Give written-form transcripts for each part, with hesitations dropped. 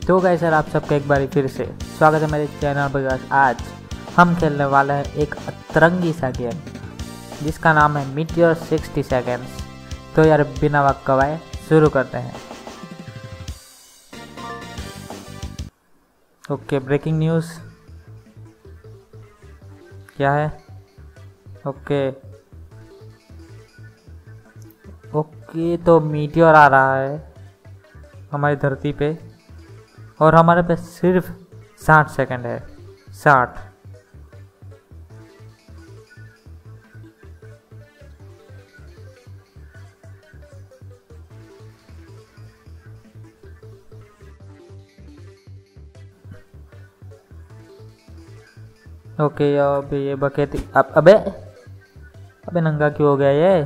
तो guys sir आप सबका एक बार फिर से स्वागत है मेरे चैनल पर। आज हम खेलने वाले हैं एक अतरंगी सा गेम जिसका नाम है मीटियोर 60 सेकेंड्स। तो यार बिना वक्त गवाए शुरू करते हैं। ओके, ब्रेकिंग न्यूज़ क्या है? ओके तो मीटियोर आ रहा है हमारी धरती पे और हमारे पास सिर्फ 60 सेकंड है। 60। ओके अब ये बकेती अबे नंगा क्यों हो गया ये?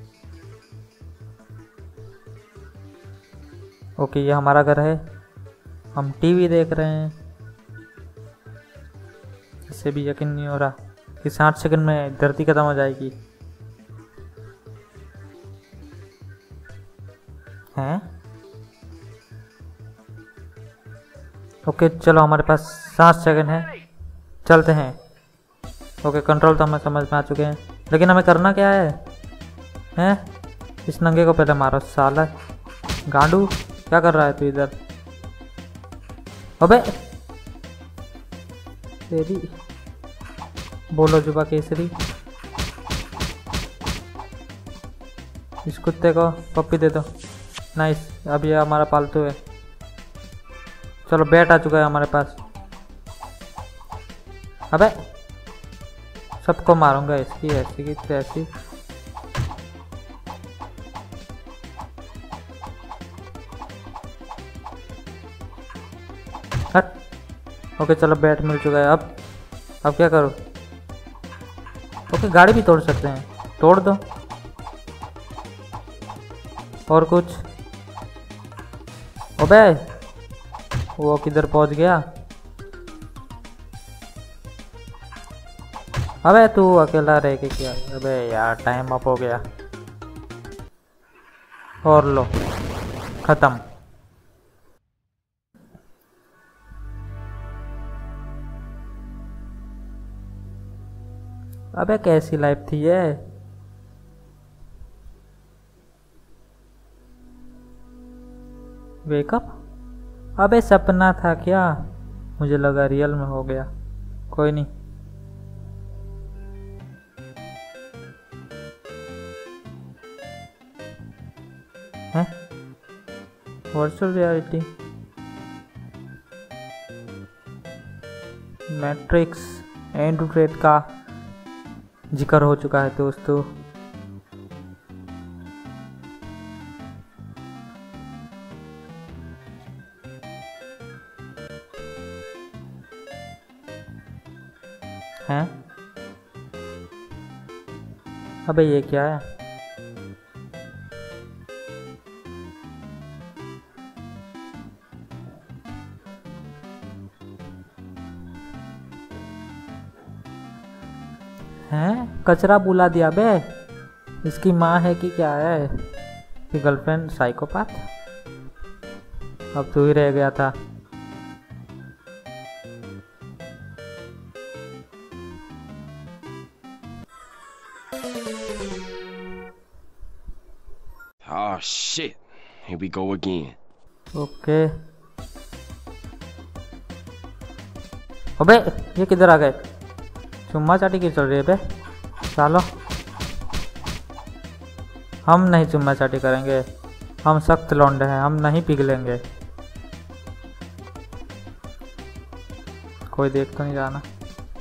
ओके ये हमारा घर है, हम टीवी देख रहे हैं। इससे भी यकीन नहीं हो रहा कि 60 सेकंड में धरती खत्म हो जाएगी। हैं? ओके चलो हमारे पास 60 सेकंड है, चलते हैं। ओके कंट्रोल तो हमें समझ में आ चुके हैं, लेकिन हमें करना क्या है? हैं? इस नंगे को पहले मारो साला गांडू। क्या कर रहा है तू इधर? अबे तेरी बोलो जुबा केसरी। इस कुत्ते को पप्पी दे दो। नाइस, अब ये हमारा पालतू है। चलो बैट आ चुका है हमारे पास। अबे सबको मारूंगा, इसकी ऐसी की तैसी। हट। ओके चलो बैट मिल चुका है। अब क्या करूँ? ओके गाड़ी भी तोड़ सकते हैं, तोड़ दो। और कुछ? अबे वो किधर पहुंच गया? अबे तू अकेला रह के क्या? अबे यार टाइम अप हो गया। और लो खत्म। अबे कैसी लाइफ थी ये? वेकअप? अबे सपना था क्या? मुझे लगा रियल में हो गया। कोई नहीं। हैं? वर्चुअल रियलिटी, मैट्रिक्स एंड्रॉइड का जिक्र हो चुका है दोस्तों। हैं? अबे ये क्या है? हैं? कचरा बुला दिया बे। इसकी माँ है कि क्या है? कि गर्लफ्रेंड साइकोपाथ? अब तू ही रह गया था। Oh shit, here we go again. Okay अबे ये किधर आ गए? चुम्मा चाटी की चल रही है बे सालो। हम नहीं चुम्मा चाटी करेंगे, हम सख्त लौंडे हैं, हम नहीं पिघलेंगे। कोई देख तो नहीं रहा ना?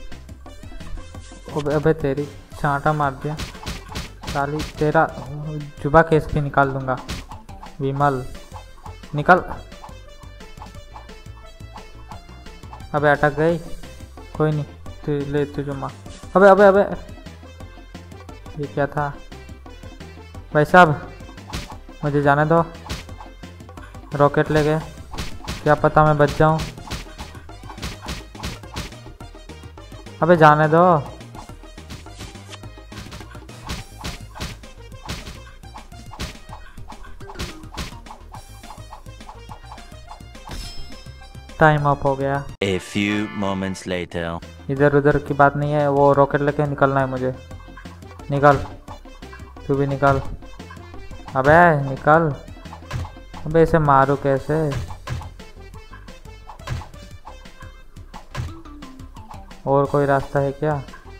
अबे तेरी छांटा मार दिया साली। तेरा जुबा केस भी निकाल दूंगा। विमल निकल। अबे अटक गई। कोई नहीं, तू ले तू जुम्मा। अबे ये क्या था? भाई साहब मुझे जाने दो। रॉकेट ले गए, क्या पता मैं बच जाऊं। अबे जाने दो। टाइम अप हो गया। A few moments later. इधर उधर की बात नहीं है, वो रॉकेट लेके निकलना है मुझे। निकल, तू भी निकल। अबे निकल। अबे इसे मारूं कैसे? और कोई रास्ता है क्या?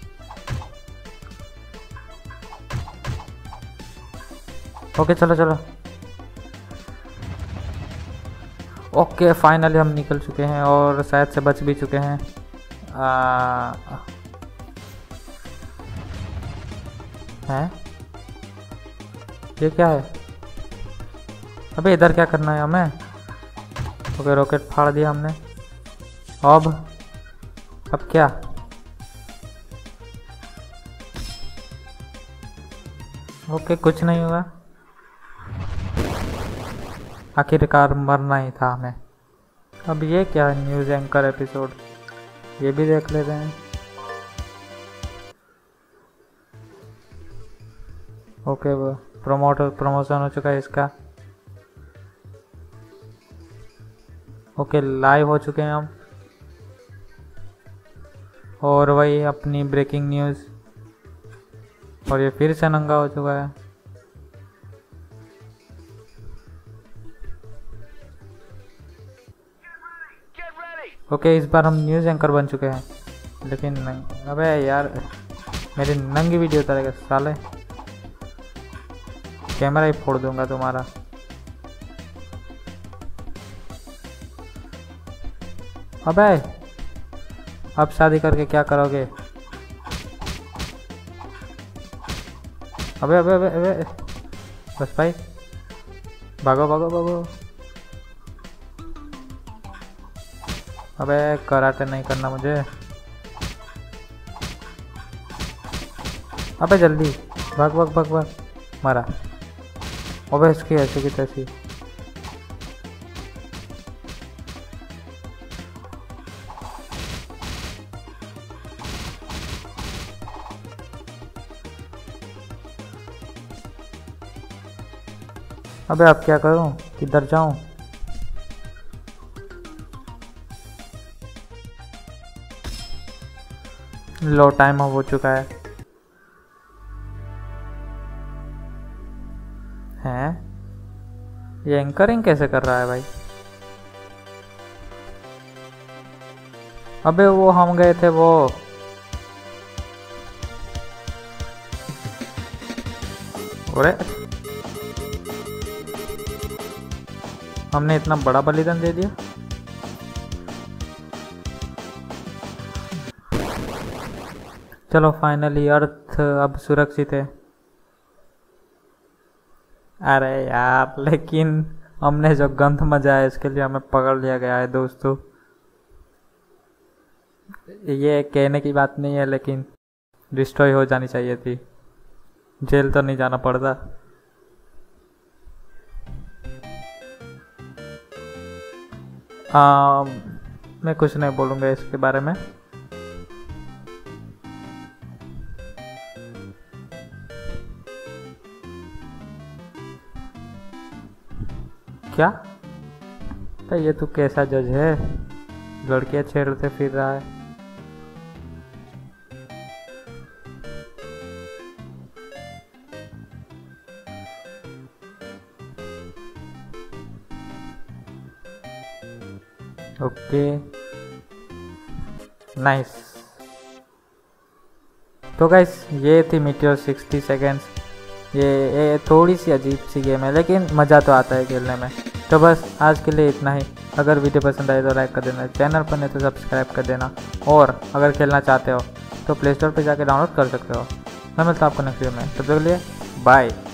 ओके चलो चलो। ओके फाइनली हम निकल चुके हैं और शायद से बच भी चुके हैं। हैं? ये क्या है? अबे इधर क्या करना है हमें? ओके रॉकेट फाड़ दिया हमने। अब क्या? ओके कुछ नहीं हुआ। आखिरकार मरना ही था हमें। अब ये क्या है? न्यूज़ एंकर एपिसोड, ये भी देख लेते हैं। ओके वो प्रमोशन हो चुका है इसका। ओके लाइव हो चुके हैं हम। और वही अपनी ब्रेकिंग न्यूज़, और ये फिर से नंगा हो चुका है। ओके इस बार हम न्यूज़ एंकर बन चुके हैं। लेकिन अबे यार मेरी नंगी वीडियो उतारेगा साले, कैमरा ही फोड़ दूंगा तुम्हारा। अबे अब शादी करके क्या करोगे? अबे अबे अबे अबे बस भाई, भागो भागो भागो। अबे कराटे नहीं करना मुझे। अबे जल्दी भाग भाग भाग भाग। मारा। अबे इसकी ऐसी की तैसी। अबे अब क्या करूं? किधर जाऊं? लो टाइम हो चुका है। हैं? ये एंकरिंग कैसे कर रहा है भाई? अबे वो हम गए थे वो। अरे हमने इतना बड़ा बलिदान दे दिया। चलो फाइनली अर्थ अब सुरक्षित है। अरे यार लेकिन हमने जो गंध मचाया इसके लिए हमें पकड़ लिया गया है दोस्तों। ये कहने की बात नहीं है लेकिन डिस्ट्रॉय हो जानी चाहिए थी, जेल तो नहीं जाना पड़ता। मैं कुछ नहीं बोलूँगा इसके बारे में। क्या? तो ये तू कैसा जज है? लड़कियां छेड़ते फिर रहा है। Okay nice. तो गाइस ये थी मीटियोर 60 सेकेंड्स। ये थोड़ी सी अजीब सी गेम है लेकिन मज़ा तो आता है खेलने में। तो बस आज के लिए इतना ही। अगर वीडियो पसंद आए तो लाइक कर देना, चैनल पर नहीं तो सब्सक्राइब कर देना, और अगर खेलना चाहते हो तो प्ले स्टोर पर जाकर डाउनलोड कर सकते हो। मैं मिलता हूँ आपको नेक्स्ट वीडियो में, तब तक के लिए बाय।